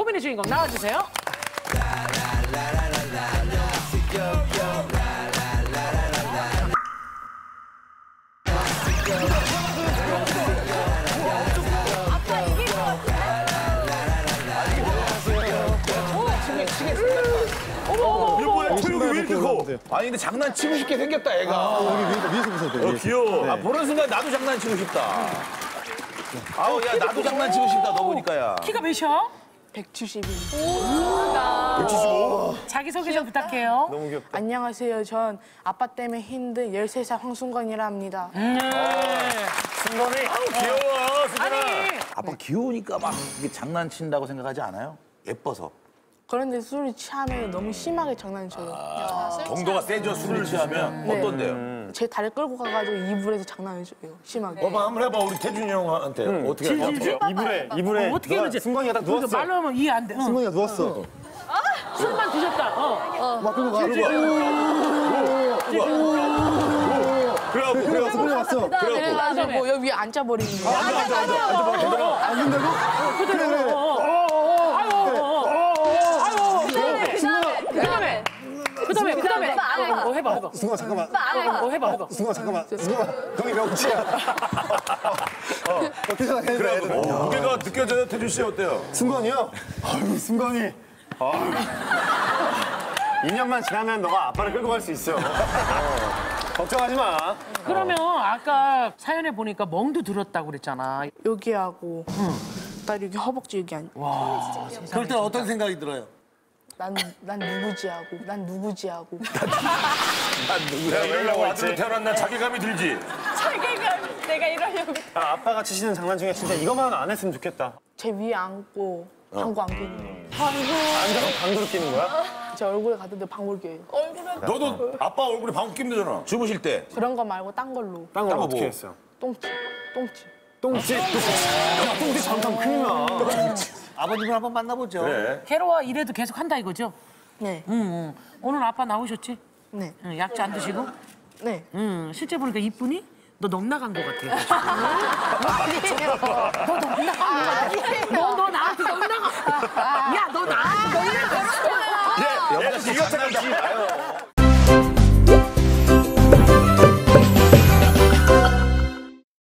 고민의 주인공 나와주세요. 왜 이렇게 커? 아니 근데 장난치고 싶게 생겼다 애가. 위에서 보세요. 귀여워. 아, 보는 순간 나도 장난치고 싶다. 아우 야 나도 장난치고 싶다 너 보니까 야. 키가 몇이야? 172. 175? 자기소개 좀 부탁해요. 너무 귀엽다. 안녕하세요. 전 아빠 때문에 힘든 13살 황순건이라 합니다. 순간이 귀여워 순간아. 아니. 아빠 귀여우니까 막 이게 장난친다고 생각하지 않아요? 예뻐서. 그런데 술이 취하면 너무 심하게 장난쳐요. 정도가 세죠 술을 취하면. 네. 어떤데요? 제 다리 끌고 가가지고 이불에서 장난을 쳐요. 심하게. 오빠 한번 해봐 우리 태준이 형한테 어떻게 할까? 이불에 어떻게 그러지? 승관이가 딱 그러니까 누웠어. 말로 하면 이해 안 돼. 승관이가 누웠어. 술만 드셨다. 막 끌고 가. 그래갖고 승관이 왔어. 그래가지고 여기 위에 앉아버리는 거예요. 앉는다고? 그다음에 해봐. 승관 잠깐만. 해봐. 승관 잠깐만. 승관 형이 명치야. 괜찮아. 그래 무게가 느껴져요 태준 씨 어때요? 승관이요? 아유 승관이. 2년만 지나면 너가 아빠를 끌고 갈 수 있어. 걱정하지 마. 그러면 아까 사연에 보니까 멍도 들었다고 그랬잖아. 여기하고 나 여기 허벅지 여기 앉. 그럴 때 어떤 생각이 들어요? 난 누구지 하고. 난 누구지 하고. 난 누구야? 이러려고 아들로 태어났나 자괴감이 들지? 내가 이러려고. 아빠가 치시는 장난 중에 진짜 이것만 안 했으면 좋겠다. 제 위에 앉고 방구 안 끼는 앉아서 방구를 끼는 거야? 거. 제 얼굴에 갔는데 방구를 껴요. 너도 아빠 얼굴에 방귀 끼면 되잖아. 주무실 때. 그런 거 말고 딴 걸로. 딴 걸 거 어떻게 뭐? 했어? 똥집. 똥집. 야, 똥집 잘못하면 큰일 나. 아버님을 한번 만나보죠. 그래. 괴로워 이래도 계속 한다 이거죠? 네. 오늘 아빠 나오셨지? 네. 약주 안 드시고? 네. 실제 보니까 이쁘니? 너 넋 나간 것 같아. 너 넋 나간 것 같아. 너 나한테 넋 나가. 야, 너 나한테 넋 나가. 얘 네가 장난치지 마.